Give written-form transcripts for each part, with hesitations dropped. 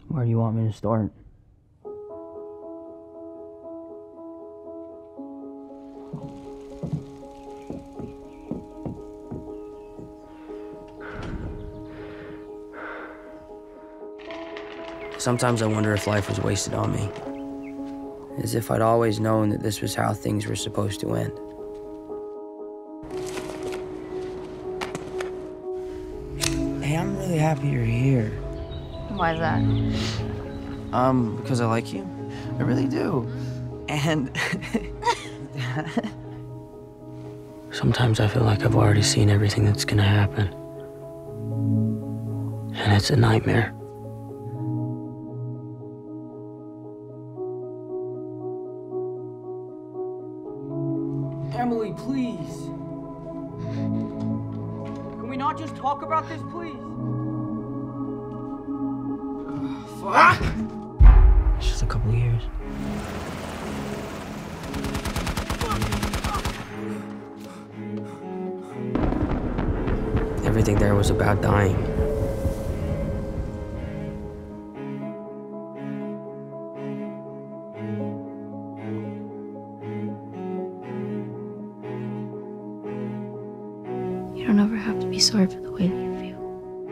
Where do you want me to start? Sometimes I wonder if life was wasted on me. As if I'd always known that this was how things were supposed to end. Hey, I'm really happy you're here. Why is that? Because I like you. I really do. And sometimes I feel like I've already seen everything that's gonna happen. And it's a nightmare. Emily, please. Can we not just talk about this, please? Fuck! It's just a couple of years. Everything there was about dying. You don't ever have to be sorry for the way that you feel.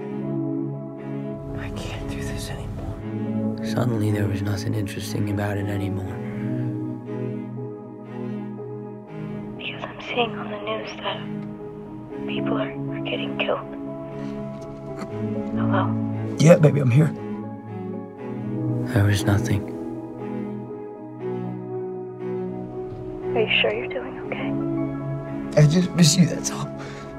I can't do this anymore. Suddenly there was nothing interesting about it anymore. Because I'm seeing on the news that people are getting killed. Hello? Yeah, baby, I'm here. There was nothing. Are you sure you're doing okay? I just miss you, that's all.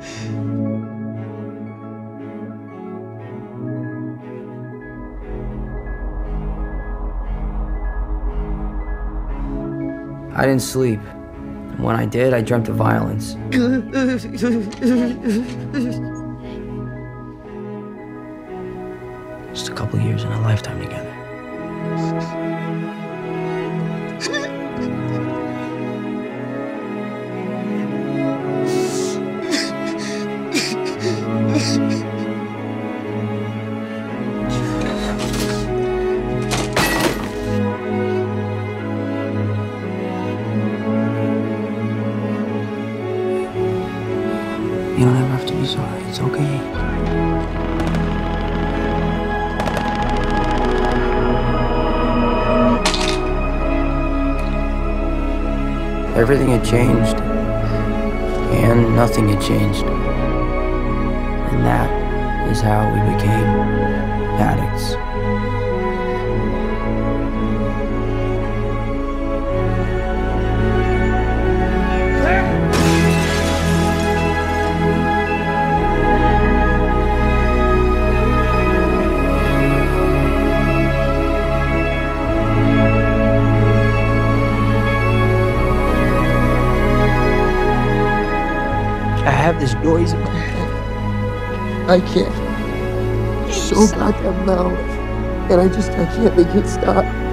I didn't sleep. And when I did, I dreamt of violence. Just a couple years and a lifetime together. You don't ever have to be sorry. It's okay. Everything had changed, and nothing had changed. And that is how we became addicts. I have this noise in my head. I can't. It's so goddamn loud. And I can't make it stop.